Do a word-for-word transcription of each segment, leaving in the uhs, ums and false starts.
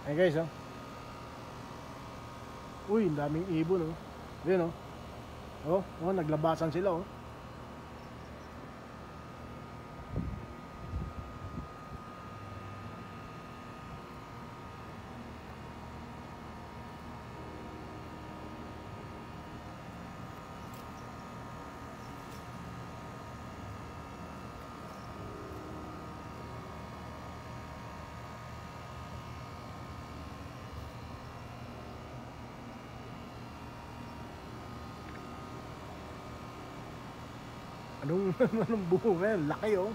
Ayan guys, oh. Uy, ang daming ibon, oh. Ayan, oh. Oh, oh, naglabasan sila, oh. Anong, anong bunga yan? Laki, oh.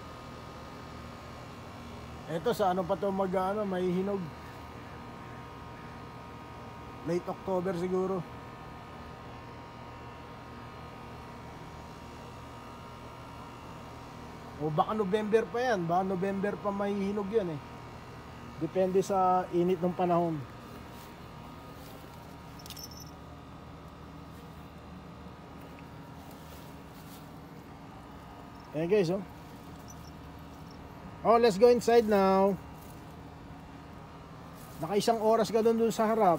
Eto, sa ano pa to mag, ano, may hinog. Late October siguro. O baka November pa yan. Baka November pa may hinog yan, eh. Depende sa init ng panahon. Ayan guys, oh. Oh, let's go inside now. Naka-isang oras ka doon doon sa harap.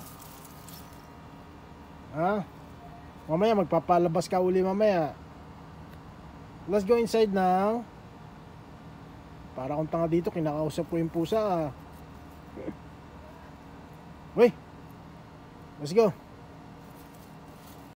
Ha? Mamaya magpapalabas ka uli mamaya. Let's go inside now. Para akong tanga dito, kinakausap ko yung pusa, ah. Wait. Let's go.